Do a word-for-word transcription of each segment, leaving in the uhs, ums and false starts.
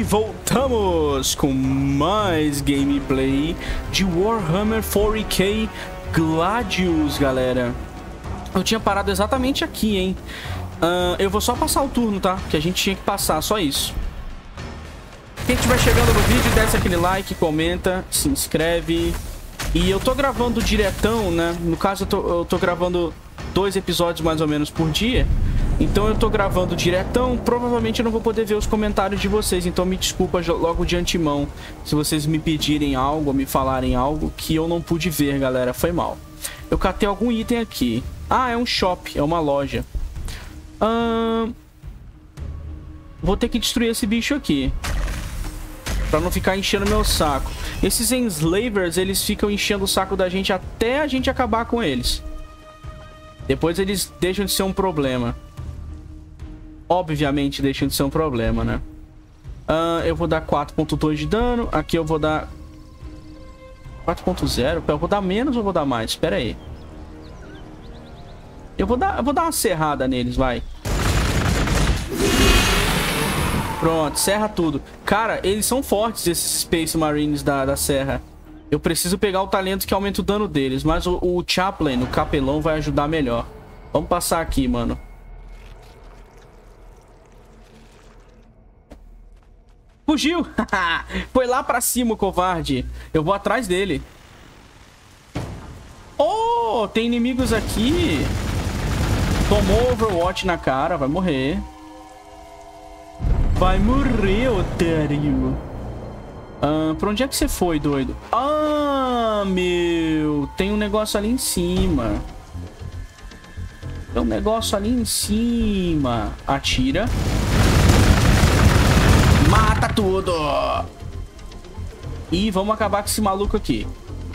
voltamos com mais gameplay de Warhammer quarenta K Gladius, galera. Eu tinha parado exatamente aqui, hein? Uh, eu vou só passar o turno, tá? Que a gente tinha que passar, só isso. Quem estiver chegando no vídeo, desce aquele like, comenta, se inscreve. E eu tô gravando diretão, né? No caso, eu tô, eu tô gravando dois episódios mais ou menos por dia. Então eu tô gravando diretão. Provavelmente eu não vou poder ver os comentários de vocês. Então me desculpa logo de antemão se vocês me pedirem algo ou me falarem algo que eu não pude ver, galera. Foi mal. Eu catei algum item aqui. Ah, é um shop, é uma loja. Ahn... Vou ter que destruir esse bicho aqui pra não ficar enchendo meu saco. Esses enslavers, eles ficam enchendo o saco da gente até a gente acabar com eles. Depois eles deixam de ser um problema. Obviamente deixam de ser um problema, né? Uh, eu vou dar quatro ponto dois de dano. Aqui eu vou dar quatro ponto zero. Eu vou dar menos ou vou dar mais? Espera aí. Eu vou dar, eu vou dar uma serrada neles, vai. Pronto, serra tudo. Cara, eles são fortes, esses Space Marines da, da serra. Eu preciso pegar o talento que aumenta o dano deles. Mas o, o Chaplain, o capelão, vai ajudar melhor. Vamos passar aqui, mano. Fugiu! Foi lá pra cima o covarde. Eu vou atrás dele. Oh, tem inimigos aqui. Tomou Overwatch na cara, vai morrer. Vai morrer, otário. Ah, pra onde é que você foi, doido? Ah, meu. Tem um negócio ali em cima. Tem um negócio ali em cima. Atira. Mata tudo. E vamos acabar com esse maluco aqui.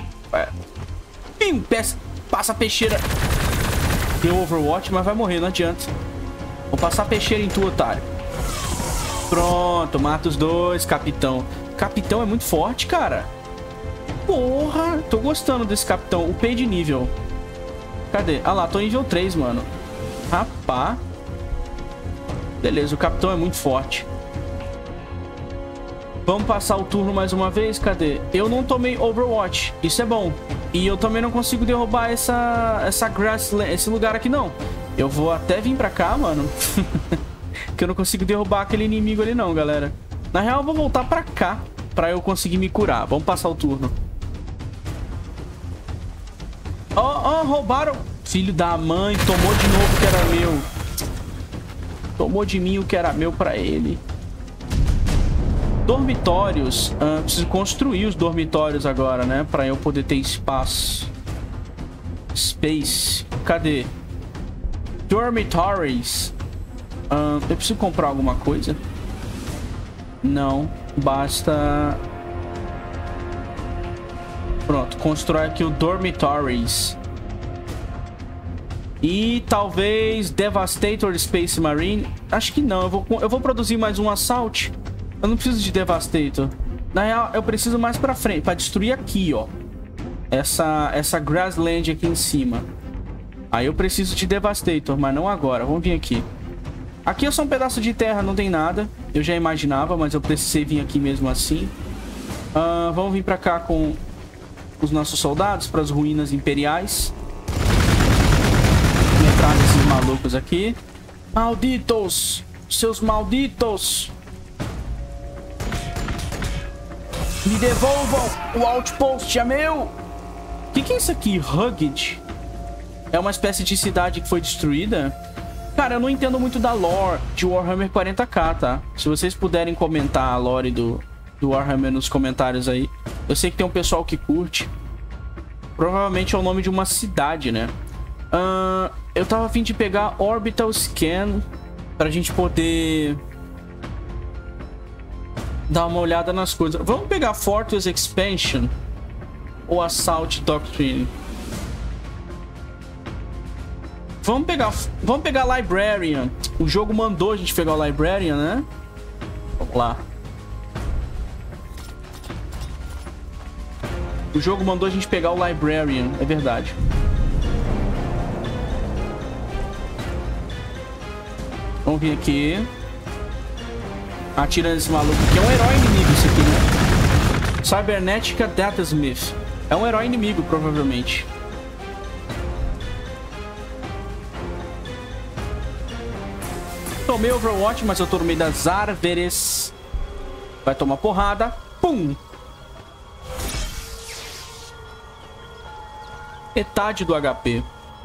Pim, peça, passa a peixeira. Deu Overwatch, mas vai morrer, não adianta. Vou passar a peixeira em tu, otário. Pronto, mata os dois, capitão. Capitão é muito forte, cara. Porra, tô gostando desse capitão. Upei de nível. Cadê? Ah lá, tô nível três, mano. Rapá. Beleza, o capitão é muito forte. Vamos passar o turno mais uma vez. Cadê? Eu não tomei Overwatch. Isso é bom. E eu também não consigo derrubar essa, essa grassland, esse lugar aqui, não. Eu vou até vir pra cá, mano. Que eu não consigo derrubar aquele inimigo ali, não, galera. Na real, eu vou voltar pra cá pra eu conseguir me curar. Vamos passar o turno. Ó, oh, oh, roubaram. Filho da mãe, tomou de novo o que era meu. Tomou de mim o que era meu pra ele. Dormitórios. Ah, preciso construir os dormitórios agora, né? Pra eu poder ter espaço. Space. Cadê? Dormitories. Ah, eu preciso comprar alguma coisa? Não. Basta... Pronto. Constrói aqui o Dormitories. E talvez Devastator Space Marine. Acho que não. Eu vou, eu vou produzir mais um Assault. Eu não preciso de Devastator. Na real, eu preciso mais pra frente. Pra destruir aqui, ó. Essa, essa Grassland aqui em cima. Aí eu preciso de Devastator, mas não agora. Vamos vir aqui. Aqui é só um pedaço de terra, não tem nada. Eu já imaginava, mas eu precisei vir aqui mesmo assim. Uh, vamos vir pra cá com os nossos soldados para as ruínas imperiais. Vou entrar nesses malucos aqui. Malditos! Seus malditos! Me devolvam! O outpost é meu! O que, que é isso aqui? Rugged? É uma espécie de cidade que foi destruída? Cara, eu não entendo muito da lore de Warhammer quarenta K, tá? Se vocês puderem comentar a lore do, do Warhammer nos comentários aí. Eu sei que tem um pessoal que curte. Provavelmente é o nome de uma cidade, né? Uh, eu tava a fim de pegar Orbital Scan pra gente poder dar uma olhada nas coisas. Vamos pegar Fortress Expansion ou Assault Doctrine? Vamos pegar, vamos pegar Librarian. O jogo mandou a gente pegar o Librarian, né? Vamos lá. O jogo mandou a gente pegar o Librarian, é verdade. Vamos vir aqui. atirando esse maluco, que é um herói inimigo esse aqui, né? Cybernética Datasmith. É um herói inimigo, provavelmente. Tomei Overwatch, mas eu tô no meio das árvores. Vai tomar porrada. Pum! Metade do H P.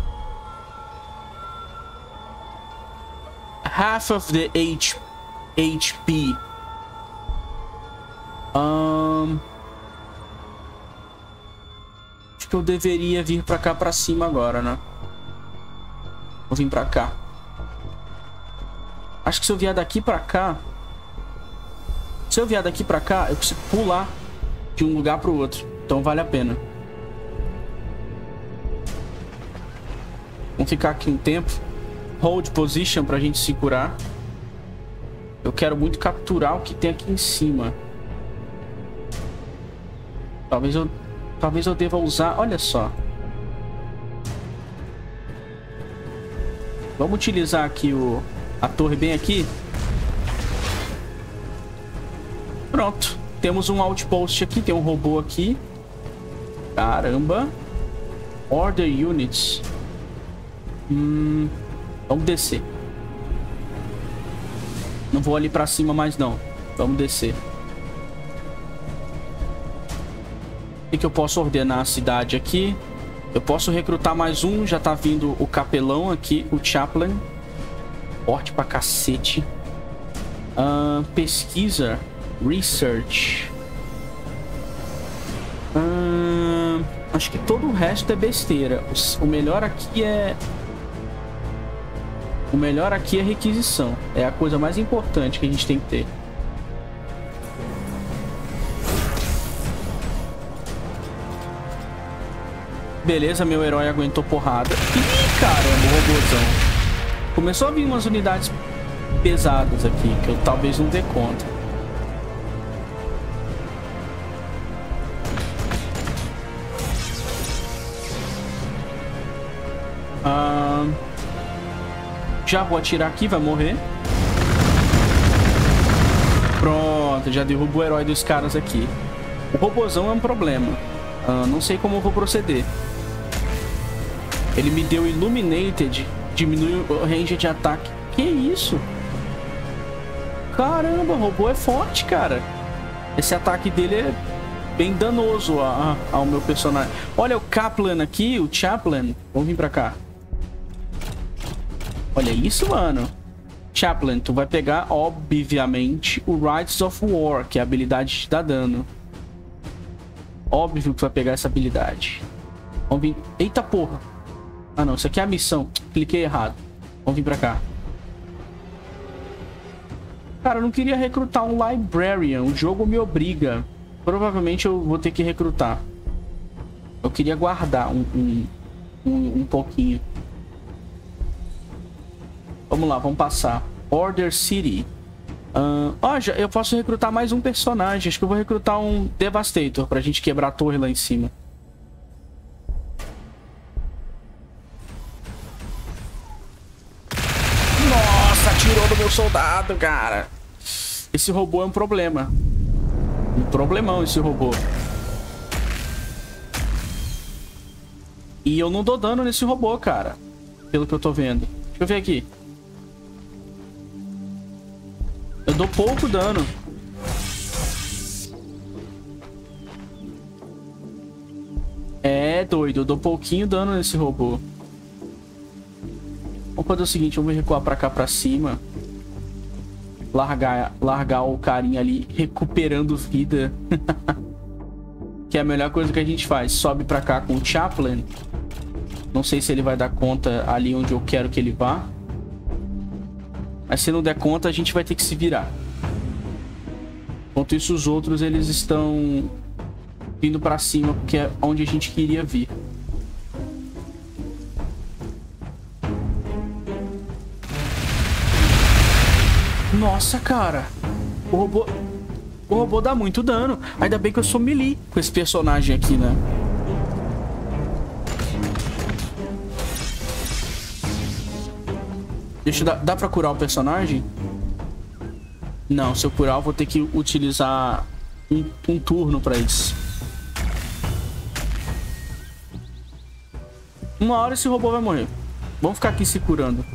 Half of the H P. Um... Acho que eu deveria vir pra cá pra cima agora, né? Vou vir pra cá. Acho que se eu vier daqui pra cá... Se eu vier daqui pra cá, eu consigo pular de um lugar pro outro. Então vale a pena. Vamos ficar aqui um tempo. Hold position pra gente se curar. Eu quero muito capturar o que tem aqui em cima. Talvez eu... Talvez eu deva usar... Olha só. Vamos utilizar aqui o... a torre bem aqui. Pronto. Temos um outpost aqui. Tem um robô aqui. Caramba. Order units. Hum... Vamos descer. Não vou ali pra cima mais não. Vamos descer. O que, que eu posso ordenar a cidade aqui? Eu posso recrutar mais um. Já tá vindo o capelão aqui. O Chaplain. Forte pra cacete. Uh, pesquisa. Research. Uh, acho que todo o resto é besteira. O, o melhor aqui é... O melhor aqui é requisição. É a coisa mais importante que a gente tem que ter. Beleza, meu herói aguentou porrada. Ih, caramba, o robôzão. Começou a vir umas unidades pesadas aqui, que eu talvez não dê conta. Ah, já vou atirar aqui, vai morrer. Pronto, já derrubo o herói dos caras aqui. O robôzão é um problema. Ah, não sei como eu vou proceder. Ele me deu Illuminated. Diminui o range de ataque. Que isso? Caramba, o robô é forte, cara. Esse ataque dele é bem danoso a, a, ao meu personagem. Olha o Kaplan aqui, o Chaplain. Vamos vir pra cá. Olha isso, mano. Chaplain, tu vai pegar, obviamente, o Rights of War, que é a habilidade que te dá dano. Óbvio que tu vai pegar essa habilidade. Vamos vir... Eita porra. Ah, não. Isso aqui é a missão. Cliquei errado. Vamos vir pra cá. Cara, eu não queria recrutar um Librarian. O jogo me obriga. Provavelmente eu vou ter que recrutar. Eu queria guardar um, um, um, um pouquinho. Vamos lá, vamos passar. Order City. Uh, ó, já, eu posso recrutar mais um personagem. Acho que eu vou recrutar um Devastator pra gente quebrar a torre lá em cima. Nossa, atirou no meu soldado, cara. Esse robô é um problema. Um problemão esse robô. E eu não dou dano nesse robô, cara. Pelo que eu tô vendo. Deixa eu ver aqui. Eu dou pouco dano. É, doido. Eu dou pouquinho dano nesse robô. Vamos fazer o seguinte. Vamos recuar pra cá, pra cima. Largar, largar o carinha ali recuperando vida. Que é a melhor coisa que a gente faz. Sobe pra cá com o Chaplain. Não sei se ele vai dar conta ali onde eu quero que ele vá. Mas se não der conta, a gente vai ter que se virar. Enquanto isso, os outros, eles estão vindo pra cima, porque é onde a gente queria vir. Nossa, cara. O robô... O robô dá muito dano. Ainda bem que eu sou melee com esse personagem aqui, né? Deixa eu dar... Dá pra curar o personagem? Não, se eu curar eu vou ter que utilizar um, um turno pra isso. Uma hora esse robô vai morrer. Vamos ficar aqui se curando.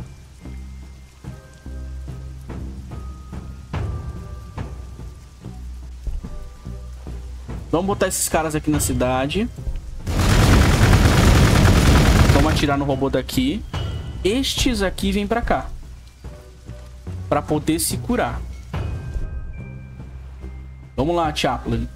Vamos botar esses caras aqui na cidade. Vamos atirar no robô daqui. Estes aqui vêm pra cá. Pra poder se curar. Vamos lá, Chaplain.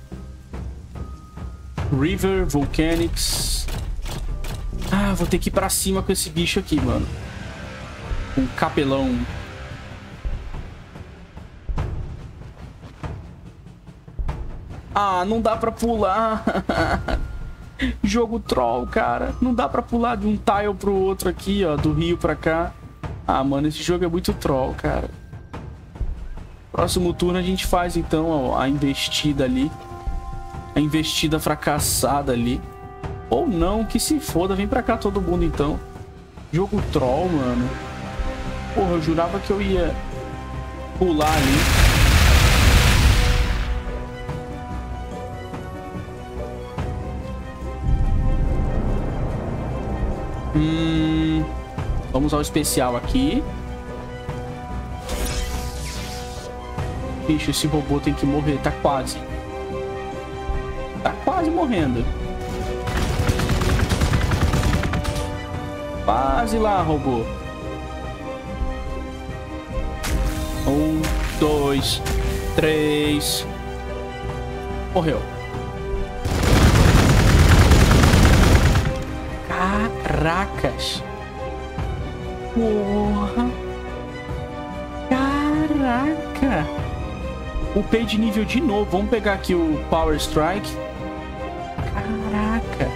River, Volcanics. Ah, vou ter que ir pra cima com esse bicho aqui, mano. Um capelão. Ah, não dá pra pular. Jogo troll, cara. Não dá pra pular de um tile pro outro aqui, ó. Do rio pra cá. Ah, mano, esse jogo é muito troll, cara. Próximo turno a gente faz, então, ó, a investida ali. A investida fracassada ali. Ou não, que se foda. Vem pra cá todo mundo, então. Jogo troll, mano. Porra, eu jurava que eu ia pular ali. Hum, vamos ao especial aqui. Bicho, esse robô tem que morrer. Tá quase. Tá quase morrendo. Quase lá, robô. Um, dois, três. Morreu. Caracas. Porra. Caraca. Upei de nível de novo. Vamos pegar aqui o Power Strike. Caraca.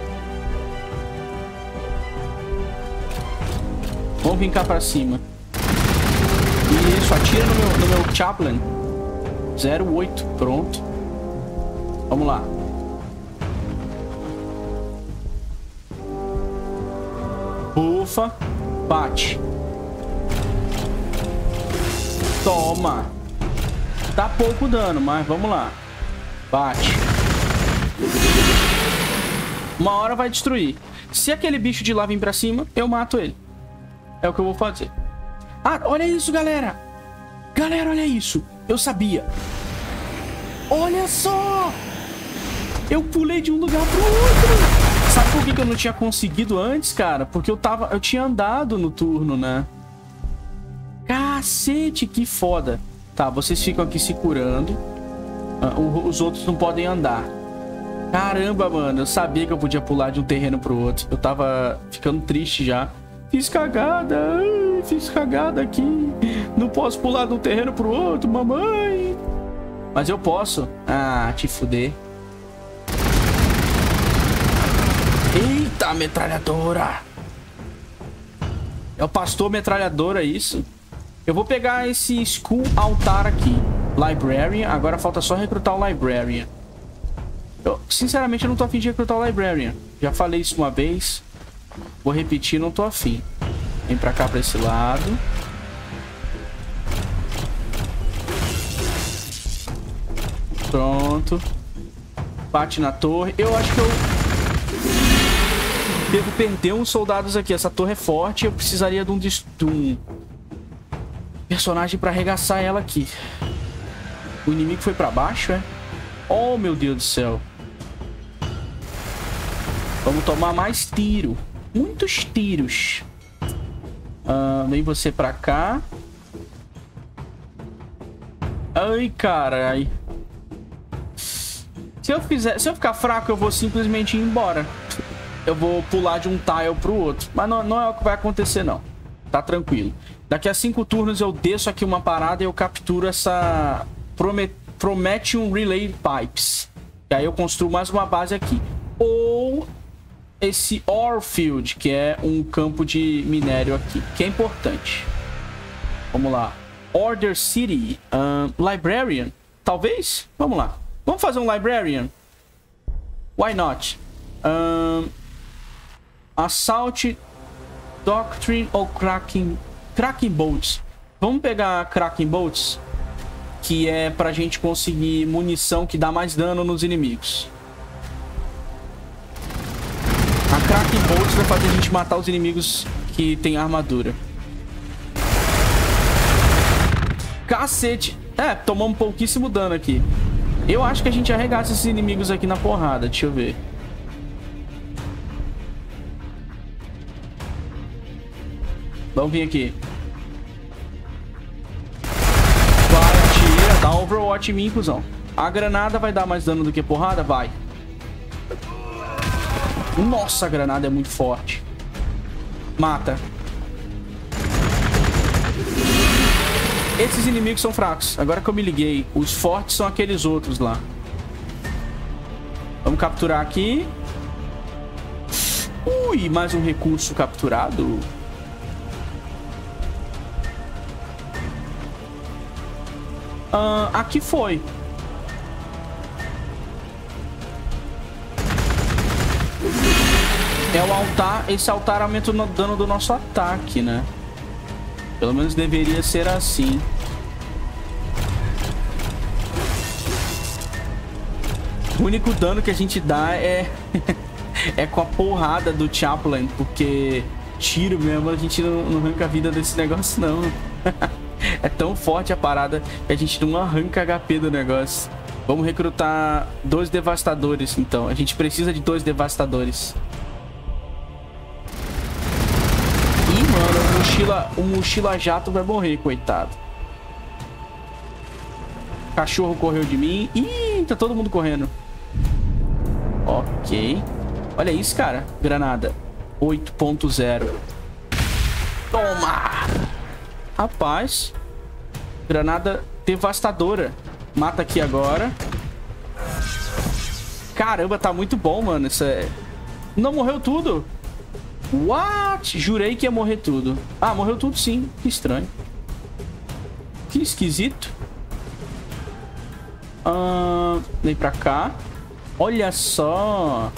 Vamos vir cá pra cima. Isso, atira no meu, no meu Chaplain. zero oito, pronto. Vamos lá. Bufa. Bate. Toma. Dá pouco dano, mas vamos lá. Bate. Uma hora vai destruir. Se aquele bicho de lá vir pra cima, eu mato ele. É o que eu vou fazer. Ah, olha isso, galera. Galera, olha isso. Eu sabia. Olha só. Eu pulei de um lugar pro outro. Sabe por que que eu não tinha conseguido antes, cara? Porque eu tava... Eu tinha andado no turno, né? Cacete, que foda. Tá, vocês ficam aqui se curando. Uh, os outros não podem andar. Caramba, mano. Eu sabia que eu podia pular de um terreno pro outro. Eu tava ficando triste já. Fiz cagada. Ai, fiz cagada aqui. Não posso pular de um terreno pro outro, mamãe. Mas eu posso. Ah, te fuder. Eita, metralhadora. É o pastor metralhadora, isso. Eu vou pegar esse School Altar aqui. Librarian. Agora falta só recrutar o Librarian. Eu, sinceramente, eu não tô afim de recrutar o Librarian. Já falei isso uma vez. Vou repetir, não tô afim. Vem pra cá, pra esse lado. Pronto. Bate na torre. Eu acho que eu... devo perder uns soldados aqui. Essa torre é forte. Eu precisaria de um, de um personagem pra arregaçar ela aqui. O inimigo foi pra baixo, é? Oh, meu Deus do céu. Vamos tomar mais tiro. Muitos tiros. Uh, vem você pra cá. Ai, carai. Se eu fizer, se eu ficar fraco, eu vou simplesmente ir embora. Eu vou pular de um tile pro outro. Mas não, não é o que vai acontecer, não. Tá tranquilo. Daqui a cinco turnos eu desço aqui uma parada e eu capturo essa Promet Prometheum Relay Pipes. E aí eu construo mais uma base aqui. Ou esse Orefield, que é um campo de minério aqui, que é importante. Vamos lá. Order City. Um, Librarian. Talvez? Vamos lá. Vamos fazer um Librarian? Why not? Um, Assault Doctrine ou Cracking... Cracking Bolts. Vamos pegar Cracking Bolts. que é pra gente conseguir munição que dá mais dano nos inimigos. A Crack Bolts vai fazer a gente matar os inimigos que tem armadura. Cacete! É, tomamos pouquíssimo dano aqui. Eu acho que a gente arregaça esses inimigos aqui na porrada. Deixa eu ver. Vamos vir aqui. Vai, atira. Dá um Overwatch em mim, cuzão. A granada vai dar mais dano do que porrada? Vai. Nossa, a granada é muito forte. Mata. Esses inimigos são fracos. Agora que eu me liguei, os fortes são aqueles outros lá. Vamos capturar aqui. Ui, mais um recurso capturado. Uh, aqui foi. É o altar. Esse altar aumenta o dano do nosso ataque, né? Pelo menos deveria ser assim. O único dano que a gente dá é... é com a porrada do Chaplain. Porque tiro mesmo, a gente não, não arranca a vida desse negócio, não. É tão forte a parada que a gente não arranca H P do negócio. Vamos recrutar dois devastadores, então. A gente precisa de dois devastadores. Ih, mano, o mochila, o mochila jato vai morrer, coitado. Cachorro correu de mim. Ih, tá todo mundo correndo. Ok. Olha isso, cara. Granada. oito ponto zero. Toma! Rapaz. Granada devastadora. Mata aqui agora. Caramba, tá muito bom, mano. Isso é... Não morreu tudo? What? Jurei que ia morrer tudo. Ah, morreu tudo sim. Que estranho. Que esquisito. Ah, vem pra cá. Olha só.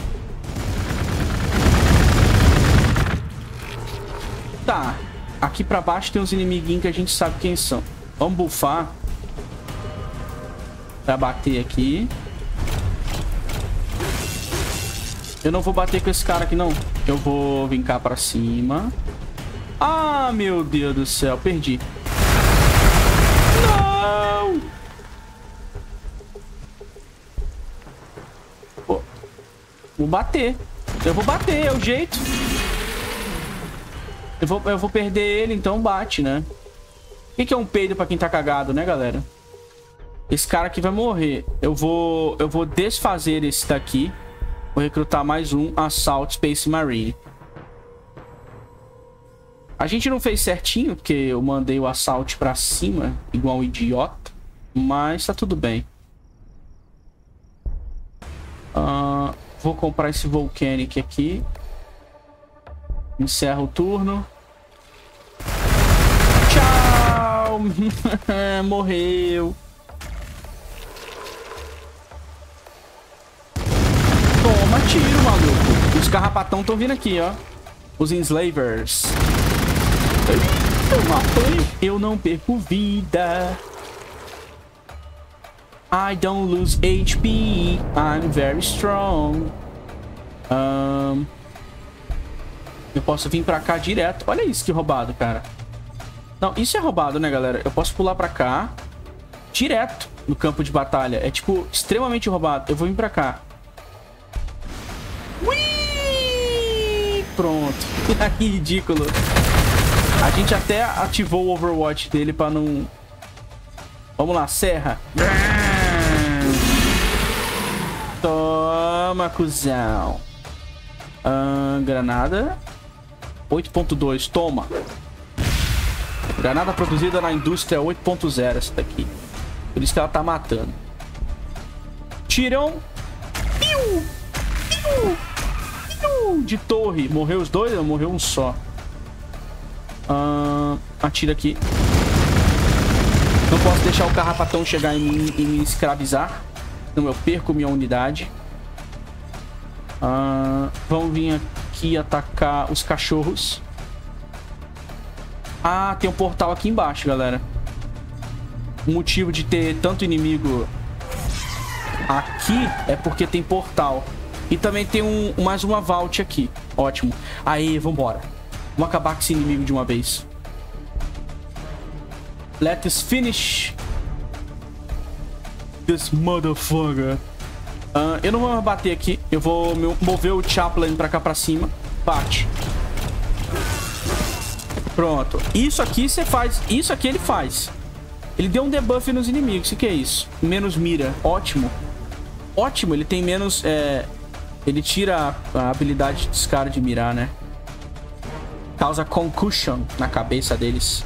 Tá. Aqui pra baixo tem uns inimiguinhos que a gente sabe quem são. Vamos bufar. Pra bater aqui. Eu não vou bater com esse cara aqui, não. Eu vou vir cá pra cima. Ah, meu Deus do céu. Perdi. Não! Pô. Vou bater. Eu vou bater, é o jeito. Eu vou, eu vou perder ele, então bate, né? O que, que é um peido pra quem tá cagado, né, galera? Esse cara aqui vai morrer. Eu vou, eu vou desfazer esse daqui. Vou recrutar mais um Assault Space Marine. A gente não fez certinho, porque eu mandei o Assault pra cima, igual um idiota. Mas tá tudo bem. Uh, vou comprar esse Volcanic aqui. Encerra o turno. Tchau! Morreu. Toma tiro, maluco. Os carrapatão estão vindo aqui, ó. Os enslavers. Eu matei. Eu não perco vida. I don't lose H P. I'm very strong. Um, eu posso vir pra cá direto. Olha isso, que roubado, cara. Não, isso é roubado, né, galera? Eu posso pular pra cá direto no campo de batalha. É, tipo, extremamente roubado. Eu vou vir pra cá. Ui! Pronto. Que ridículo. A gente até ativou o Overwatch dele pra não... Vamos lá, serra. Toma, cuzão. Ah, granada. oito ponto dois, toma. Granada produzida na indústria oito ponto zero, essa daqui. Por isso que ela tá matando. Tirão. Piu! Piu! Piu! De torre. Morreu os dois ou morreu um só? Ah, atira aqui. Não posso deixar o carrapatão chegar em mim e me escravizar. Senão eu perco minha unidade. Ah, vamos vir aqui atacar os cachorros. Ah, tem um portal aqui embaixo, galera. O motivo de ter tanto inimigo aqui é porque tem portal. E também tem um, mais uma vault aqui. Ótimo. Aí, vambora. Vamos acabar com esse inimigo de uma vez. Let's finish this motherfucker. Uh, eu não vou bater aqui. Eu vou mover o Chaplain pra cá pra cima. Bate. Pronto. Isso aqui você faz. Isso aqui ele faz. Ele deu um debuff nos inimigos. O que é isso? Menos mira. Ótimo. Ótimo. Ele tem menos... É... Ele tira a habilidade dos caras de mirar, né? Causa concussion na cabeça deles.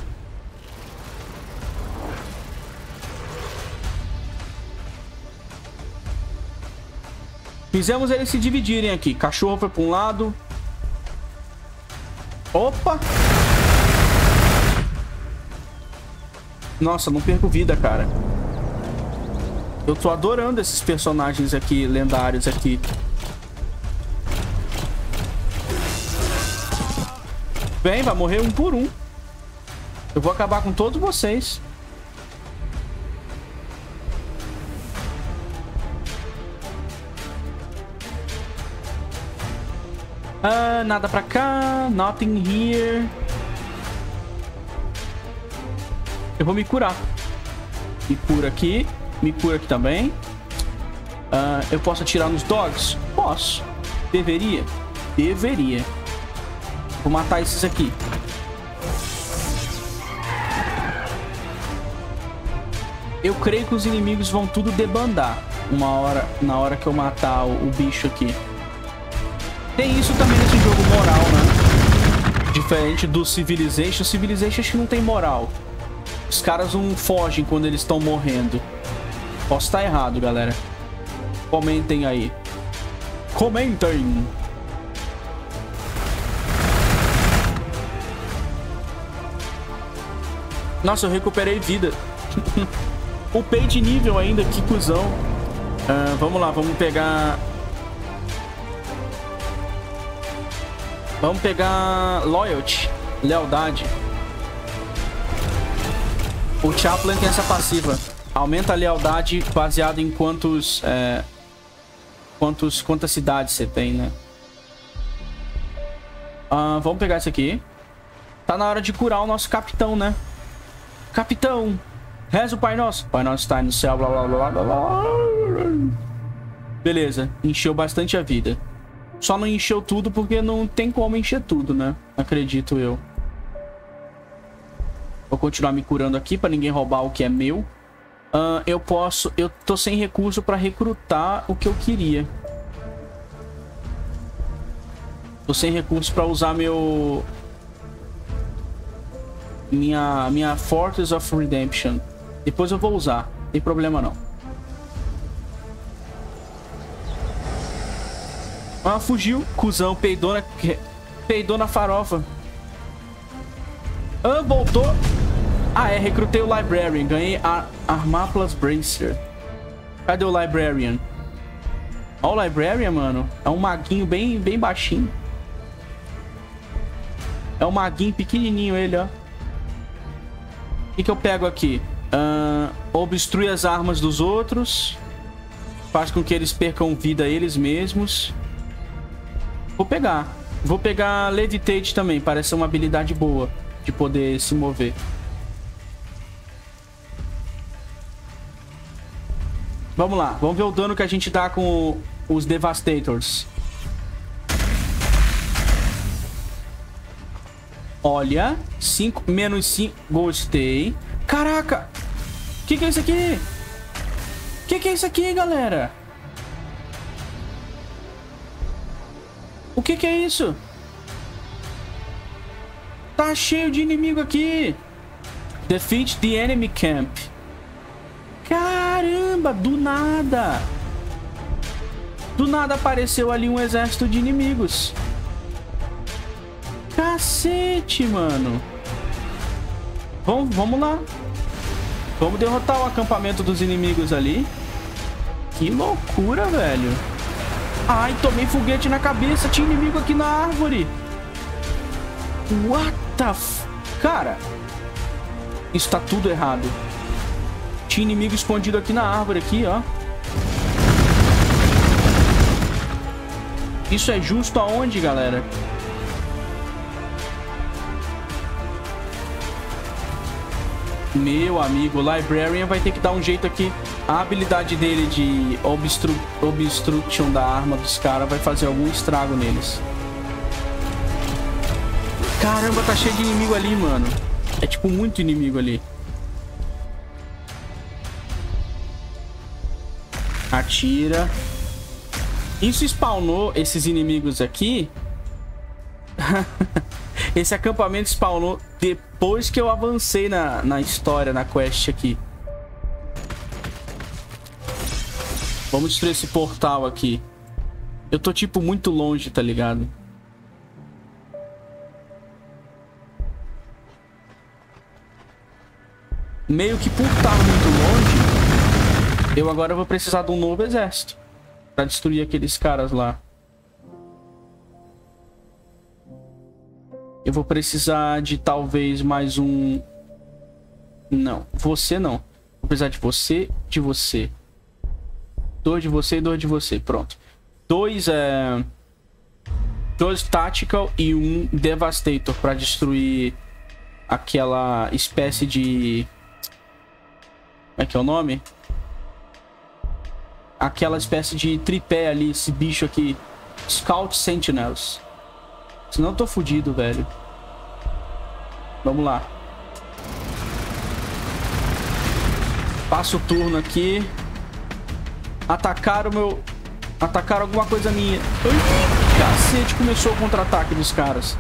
Fizemos eles se dividirem aqui. Cachorro foi para um lado. Opa! Nossa, não perco vida, cara. Eu tô adorando esses personagens aqui, lendários aqui. Bem, vai morrer um por um. Eu vou acabar com todos vocês. Ah, nada pra cá. Nothing here. Eu vou me curar. Me cura aqui. Me cura aqui também. Ah, eu posso atirar nos dogs? Posso. Deveria? Deveria. Vou matar esses aqui. Eu creio que os inimigos vão tudo debandar uma hora, na hora que eu matar o, o bicho aqui. Tem isso também nesse jogo moral, né? Diferente do Civilization. Civilization acho que não tem moral. Os caras não fogem quando eles estão morrendo. Posso estar errado, galera. Comentem aí. Comentem. Nossa, eu recuperei vida. Upei de nível ainda, que cuzão. Uh, vamos lá, vamos pegar... Vamos pegar Loyalty, lealdade. O Chaplain tem essa passiva. Aumenta a lealdade baseado em quantos... É, quantos quantas cidades você tem, né? Uh, vamos pegar isso aqui. Tá na hora de curar o nosso capitão, né? Capitão, reza o Pai Nosso. Pai Nosso está no céu, blá, blá, blá, blá, blá. Beleza, encheu bastante a vida. Só não encheu tudo porque não tem como encher tudo, né? Acredito eu. Vou continuar me curando aqui pra ninguém roubar o que é meu. Uh, eu posso... Eu tô sem recurso pra recrutar o que eu queria. Tô sem recurso pra usar meu... Minha, minha Fortress of Redemption. Depois eu vou usar. Não tem problema não. Ah, fugiu. Cusão, peidou na... Peidou na farofa. Ah, voltou. Ah, é. Recrutei o Librarian. Ganhei a Armar Plus Bracer. Cadê o Librarian? Ó o Librarian, mano. É um maguinho bem, bem baixinho. É um maguinho pequenininho ele, ó. O que, que eu pego aqui? Uh, obstrui as armas dos outros. Faz com que eles percam vida eles mesmos. Vou pegar. Vou pegar Levitate também. Parece ser uma habilidade boa de poder se mover. Vamos lá. Vamos ver o dano que a gente dá com os Devastators. Olha. cinco, menos cinco. Gostei. Caraca. O que, que é isso aqui? O que, que é isso aqui, galera? O que, que é isso? Tá cheio de inimigo aqui. Defeat the enemy camp. Caramba, do nada. Do nada apareceu ali um exército de inimigos. Cacete, mano. Vamos, vamos lá. Vamos derrotar o acampamento dos inimigos ali. Que loucura, velho. Ai, tomei foguete na cabeça. Tinha inimigo aqui na árvore. What the f... Cara, isso tá tudo errado. tinha inimigo escondido aqui na árvore, aqui, ó. Isso é justo aonde, galera? Meu amigo, o Librarian vai ter que dar um jeito aqui. A habilidade dele de obstru obstruction da arma dos caras vai fazer algum estrago neles. Caramba, tá cheio de inimigo ali, mano. É tipo muito inimigo ali. Atira. Isso spawnou esses inimigos aqui. Esse acampamento spawnou depois que eu avancei na, na história, na quest aqui. Vamos destruir esse portal aqui. Eu tô, tipo, muito longe, tá ligado? Meio que por estar muito longe, eu agora vou precisar de um novo exército pra destruir aqueles caras lá. Eu vou precisar de talvez mais um... Não, você não. Vou precisar de você, de você. Dois de você e dois de você. Pronto. Dois é... Dois Tactical e um Devastator pra destruir aquela espécie de... Como é que é o nome? Aquela espécie de tripé ali, esse bicho aqui. Scout Sentinels. Senão eu tô fudido, velho. Vamos lá. Passo o turno aqui. Atacaram o meu... Atacaram alguma coisa minha. Ai, cacete, começou o contra-ataque dos caras.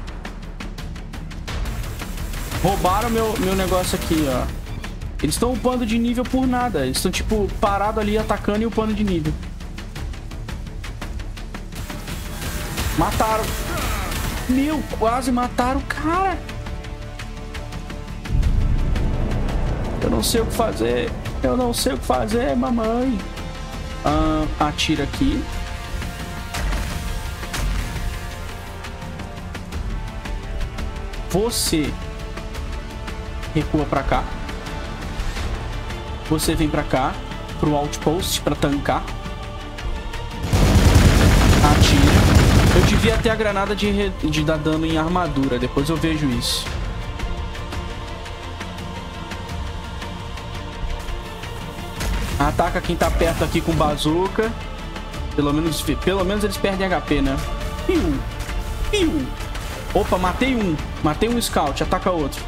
Roubaram meu, meu negócio aqui, ó. Eles estão upando de nível por nada. Eles estão, tipo, parados ali, atacando e upando de nível. Mataram. Meu, quase mataram o cara. Eu não sei o que fazer. Eu não sei o que fazer, mamãe. Ah, atira aqui. Você recua pra cá. Você vem pra cá, pro outpost, pra tancar. Atira. Eu devia ter a granada de, de dar dano em armadura. Depois eu vejo isso. Ataca quem tá perto aqui com bazooka. Pelo menos, pelo menos eles perdem H P, né? Piu. Piu. Opa, matei um. Matei um scout. Ataca outro.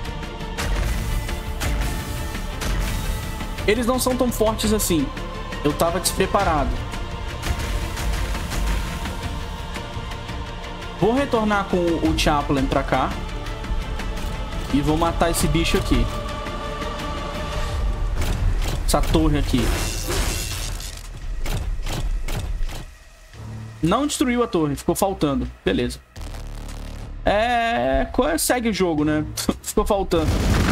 Eles não são tão fortes assim. Eu tava despreparado. Vou retornar com o Chaplain pra cá. E vou matar esse bicho aqui. Essa torre aqui. Não destruiu a torre. Ficou faltando. Beleza. É... Segue o jogo, né? Ficou faltando.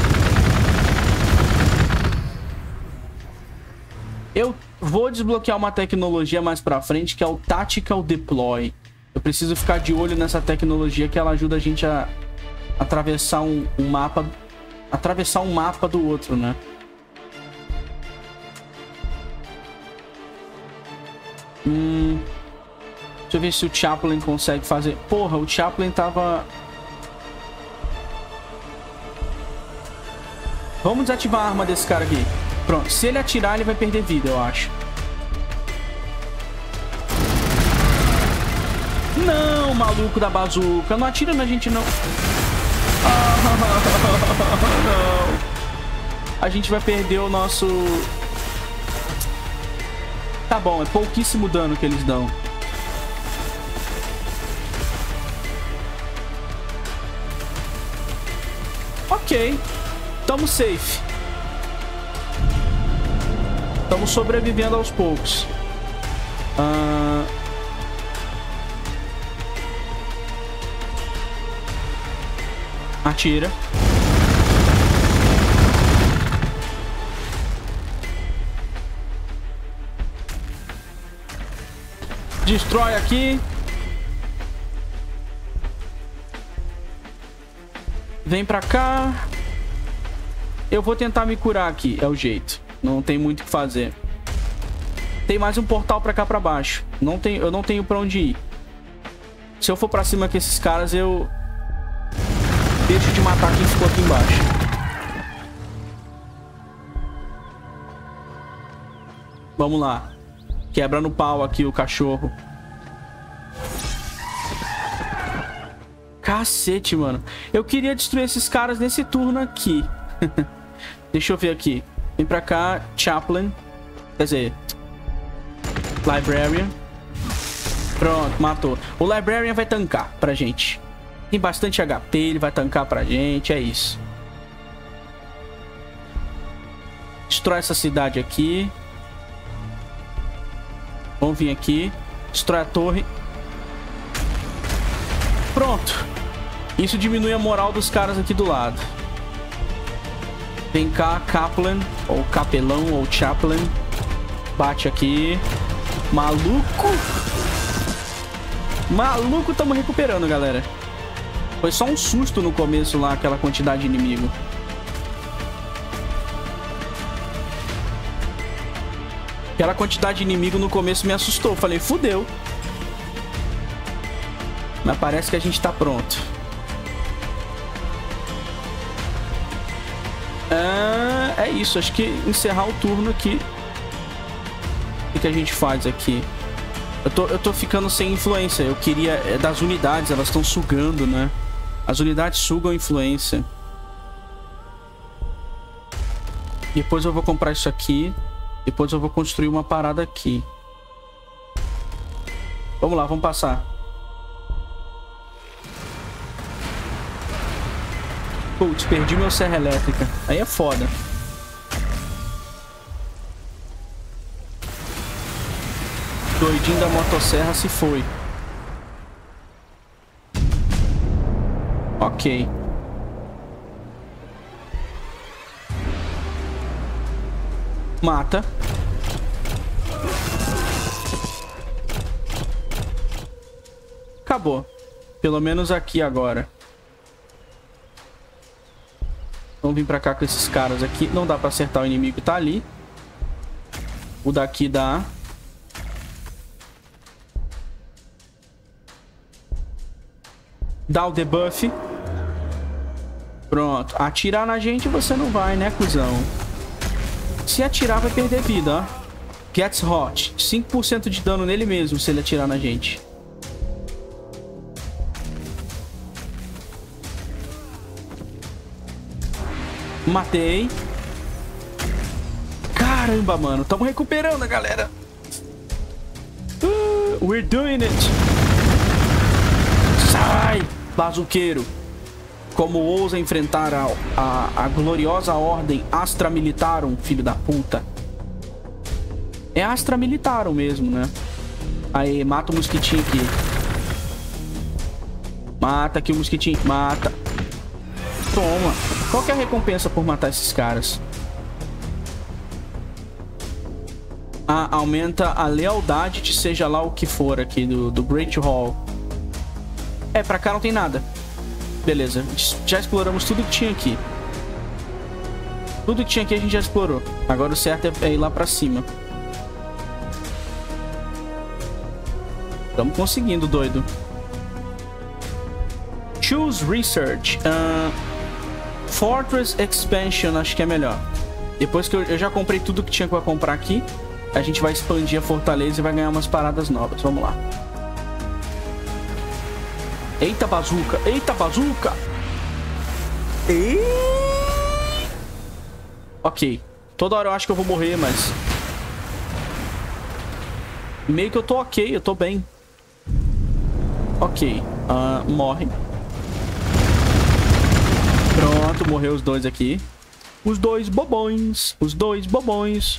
Eu vou desbloquear uma tecnologia mais pra frente, que é o Tactical Deploy. Eu preciso ficar de olho nessa tecnologia, que ela ajuda a gente a atravessar um, um mapa... Atravessar um mapa do outro, né? Hum... Deixa eu ver se o Chaplain consegue fazer... Porra, o Chaplain tava... Vamos desativar a arma desse cara aqui. Pronto, se ele atirar, ele vai perder vida, eu acho. Não, maluco da bazuca. Não atira na gente, não. Ah, não. A gente vai perder o nosso... Tá bom, é pouquíssimo dano que eles dão. Ok. Tamo safe. Estamos sobrevivendo aos poucos. Uh... Atira. Destrói aqui. Vem pra cá. Eu vou tentar me curar aqui, é o jeito. Não tem muito o que fazer. Tem mais um portal pra cá pra baixo. Não tem, eu não tenho pra onde ir. Se eu for pra cima com esses caras, eu... deixo de matar quem ficou aqui embaixo. Vamos lá. Quebra no pau aqui o cachorro. Cacete, mano. Eu queria destruir esses caras nesse turno aqui. Deixa eu ver aqui. Vem pra cá. Chaplain. Quer dizer... Librarian. Pronto, matou. O Librarian vai tancar pra gente. Tem bastante H P, ele vai tancar pra gente. É isso. Destrói essa cidade aqui. Vamos vir aqui. Destrói a torre. Pronto. Isso diminui a moral dos caras aqui do lado. Vem cá, Kaplan. Ou Capelão, ou Chaplain. Bate aqui. Maluco. Maluco, estamos recuperando, galera. Foi só um susto no começo lá, aquela quantidade de inimigo. Aquela quantidade de inimigo no começo me assustou. Falei, fudeu. Mas parece que a gente tá pronto. Ah, é isso. Acho que encerrar o turno aqui. O que a gente faz aqui? Eu tô, eu tô ficando sem influência. Eu queria... É das unidades, elas estão sugando, né? As unidades sugam influência. Depois eu vou comprar isso aqui. Depois eu vou construir uma parada aqui. Vamos lá, vamos passar. Putz, perdi meu serra elétrica. Aí é foda. Doidinho da motosserra se foi. Ok. Mata. Acabou. Pelo menos aqui agora. Vamos vir pra cá com esses caras aqui. Não dá pra acertar o inimigo, tá ali. O daqui dá. Dá o debuff. Pronto. Atirar na gente você não vai, né, cuzão? Se atirar, vai perder vida, ó. Gets hot. cinco por cento de dano nele mesmo se ele atirar na gente. Matei. Caramba, mano. Tamo recuperando, galera. Uh, we're doing it. Sai, bazuqueiro. Como ousa enfrentar a, a, a gloriosa ordem Astra Militarum, filho da puta. É Astra Militarum mesmo, né? Aí, mata o mosquitinho aqui. Mata aqui o mosquitinho. Mata. Toma. Qual que é a recompensa por matar esses caras? Ah, aumenta a lealdade de seja lá o que for aqui do, do Great Hall. É, pra cá não tem nada. Beleza, já exploramos tudo que tinha aqui. Tudo que tinha aqui a gente já explorou. Agora o certo é ir lá pra cima. Estamos conseguindo, doido. Choose Research. Uh, Fortress Expansion, acho que é melhor. Depois que eu, eu já comprei tudo que tinha pra comprar aqui, a gente vai expandir a fortaleza e vai ganhar umas paradas novas. Vamos lá. Eita, bazuca. Eita, bazuca. E... Ok. Toda hora eu acho que eu vou morrer, mas... meio que eu tô ok. Eu tô bem. Ok. Uh, morre. Pronto, morreu os dois aqui. Os dois bobões. Os dois bobões.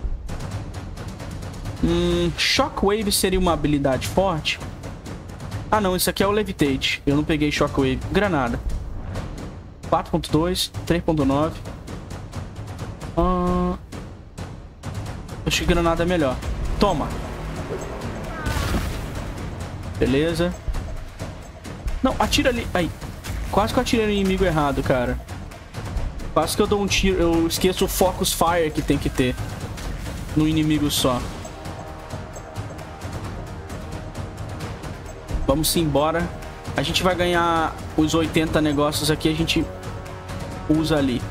Hum, Shockwave seria uma habilidade forte? Ah, não. Isso aqui é o Levitate. Eu não peguei Shockwave. Granada. quatro ponto dois. três ponto nove. Ah... Acho que granada é melhor. Toma. Beleza. Não, atira ali. Aí. Quase que eu atirei no inimigo errado, cara. Quase que eu dou um tiro. Eu esqueço o Focus Fire que tem que ter no inimigo só. Vamos embora. A gente vai ganhar os oitenta negócios aqui. A gente usa ali.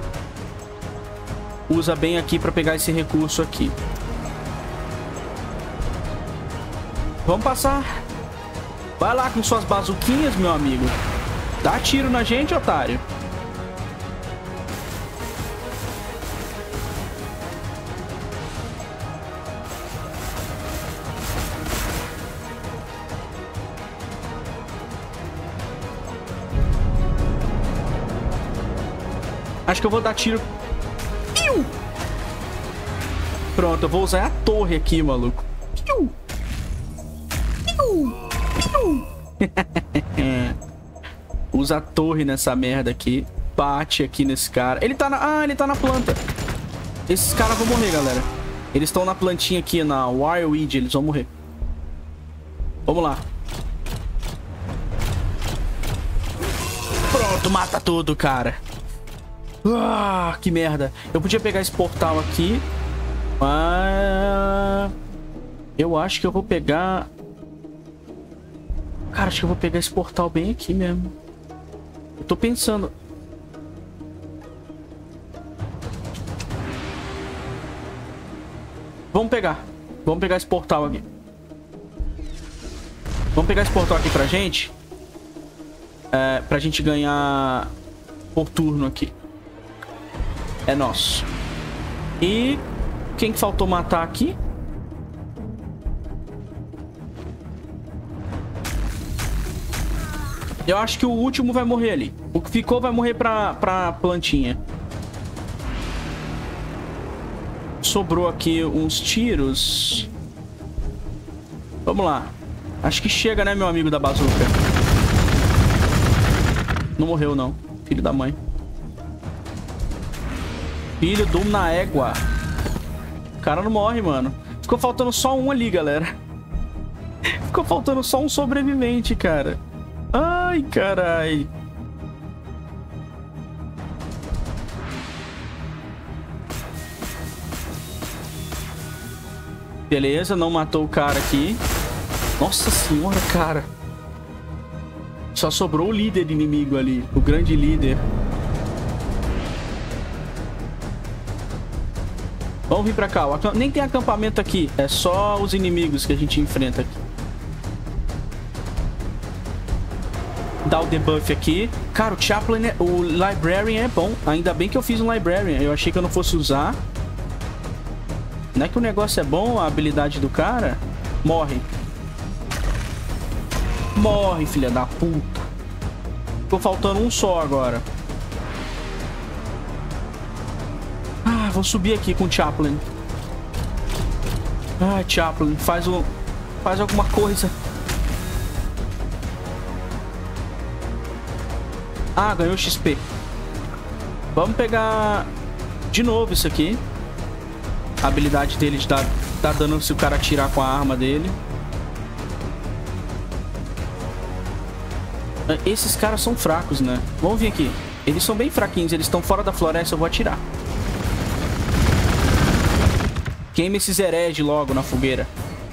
Usa bem aqui pra pegar esse recurso aqui. Vamos passar. Vai lá com suas bazuquinhas, meu amigo. Dá tiro na gente, otário. Acho que eu vou dar tiro. Piu! Pronto, eu vou usar a torre aqui, maluco. Piu! Piu! Piu! Usa a torre nessa merda aqui. Bate aqui nesse cara. Ele tá na... Ah, ele tá na planta. Esses caras vão morrer, galera. Eles estão na plantinha aqui, na Wireweed. Eles vão morrer. Vamos lá. Pronto, mata tudo, cara. Ah, que merda. Eu podia pegar esse portal aqui. Mas... eu acho que eu vou pegar... Cara, acho que eu vou pegar esse portal bem aqui mesmo. Eu tô pensando... Vamos pegar. Vamos pegar esse portal aqui. Vamos pegar esse portal aqui pra gente. É, pra gente ganhar por turno aqui. É nosso. E quem que faltou matar aqui? Eu acho que o último vai morrer ali. O que ficou vai morrer pra, pra plantinha. Sobrou aqui uns tiros. Vamos lá. Acho que chega, né, meu amigo da bazuca? Não morreu, não. Filho da mãe. Filho do na égua. O cara não morre, mano. Ficou faltando só um ali, galera. Ficou faltando só um sobrevivente, cara. Ai, carai. Beleza, não matou o cara aqui. Nossa senhora, cara. Só sobrou o líder inimigo ali. O grande líder. Vamos vir pra cá. Nem tem acampamento aqui. É só os inimigos que a gente enfrenta aqui. Dá o debuff aqui. Cara, o Chaplain, é... o Librarian é bom. Ainda bem que eu fiz um Librarian. Eu achei que eu não fosse usar. Não é que o negócio é bom, a habilidade do cara. Morre. Morre, filha da puta. Ficou faltando um só agora. Ah, vou subir aqui com o Chaplain. Ah, Chaplain, faz um... Faz alguma coisa. Ah, ganhou X P. Vamos pegar de novo isso aqui. A habilidade dele de dar, dar dano se o cara atirar com a arma dele. Esses caras são fracos, né? Vamos vir aqui. Eles são bem fraquinhos. Eles estão fora da floresta. Eu vou atirar. Queima esses hereges logo na fogueira.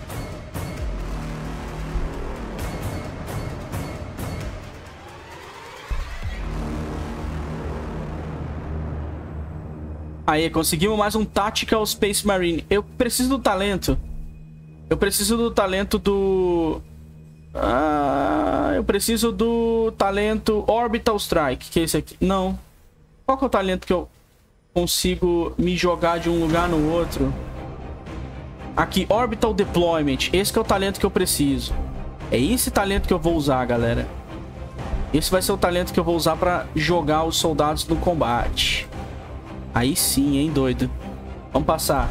Aí, conseguimos mais um Tactical Space Marine. Eu preciso do talento. Eu preciso do talento do... Ah, eu preciso do talento Orbital Strike, que é esse aqui. Não. Qual que é o talento que eu consigo me jogar de um lugar no outro? Aqui, Orbital Deployment. Esse que é o talento que eu preciso. É esse talento que eu vou usar, galera. Esse vai ser o talento que eu vou usar pra jogar os soldados no combate. Aí sim, hein, doido. Vamos passar.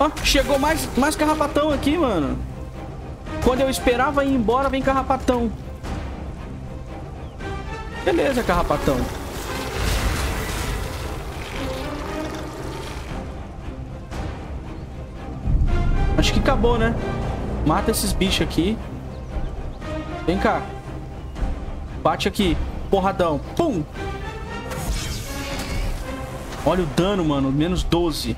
Ó, chegou mais, mais carrapatão aqui, mano. Quando eu esperava ir embora, vem carrapatão. Beleza, carrapatão. Acho que acabou, né? Mata esses bichos aqui. Vem cá. Bate aqui. Porradão. Pum! Olha o dano, mano. Menos doze.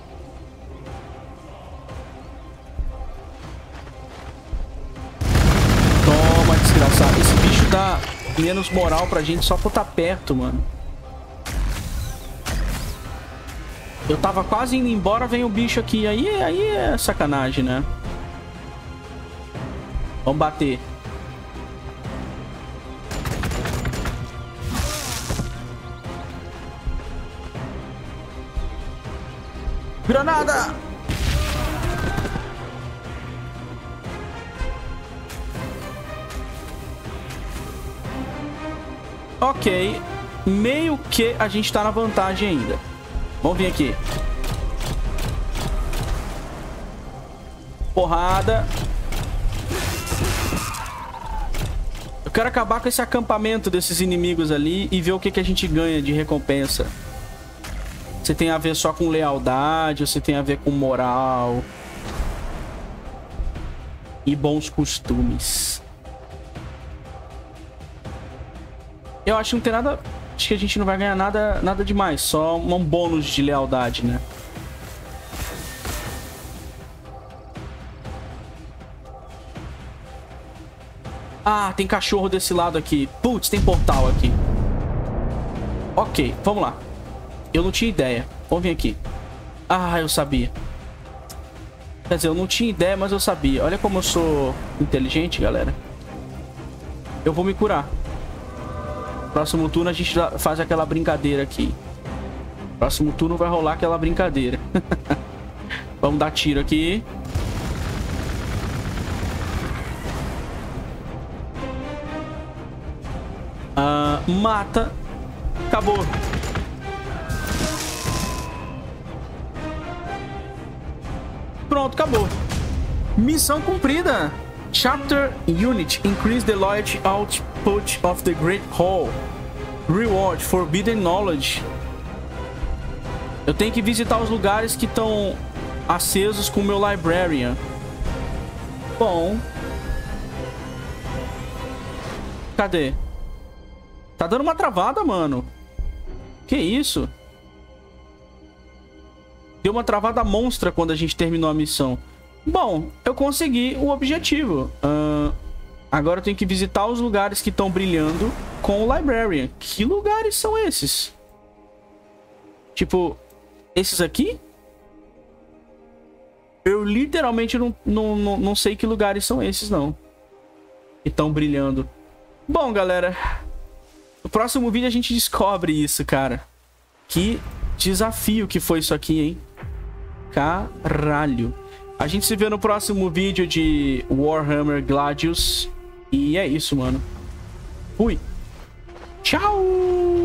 Toma, desgraçado. Esse bicho dá menos moral pra gente só por estar perto, mano. Eu tava quase indo embora, vem o bicho aqui. Aí, aí é sacanagem, né? Vamos bater. Granada! Ok. Meio que a gente tá na vantagem ainda. Vamos vir aqui. Porrada. Eu quero acabar com esse acampamento desses inimigos ali e ver o que, que a gente ganha de recompensa. Se tem a ver só com lealdade, ou se tem a ver com moral. E bons costumes. Eu acho que não tem nada... Acho que a gente não vai ganhar nada, nada demais. Só um bônus de lealdade, né? Ah, tem cachorro desse lado aqui. Putz, tem portal aqui. Ok, vamos lá. Eu não tinha ideia. Vamos vir aqui. Ah, eu sabia. Quer dizer, eu não tinha ideia, mas eu sabia. Olha como eu sou inteligente, galera. Eu vou me curar. Próximo turno a gente faz aquela brincadeira aqui. Próximo turno vai rolar aquela brincadeira. Vamos dar tiro aqui. Ah, mata. Acabou. Pronto, acabou. Missão cumprida. Chapter Unit. Increase the loyalty output of the Great Hall. Reward. Forbidden Knowledge. Eu tenho que visitar os lugares que estão acesos com o meu Librarian. Bom. Cadê? Tá dando uma travada, mano. Que isso? Deu uma travada monstra quando a gente terminou a missão. Bom, eu consegui o objetivo. Uh, agora eu tenho que visitar os lugares que estão brilhando com o Librarian. Que lugares são esses? Tipo, esses aqui? Eu literalmente não, não, não, não sei que lugares são esses, não. Que estão brilhando. Bom, galera. No próximo vídeo a gente descobre isso, cara. Que desafio que foi isso aqui, hein? Caralho. A gente se vê no próximo vídeo de Warhammer Gladius. E é isso, mano. Fui. Tchau!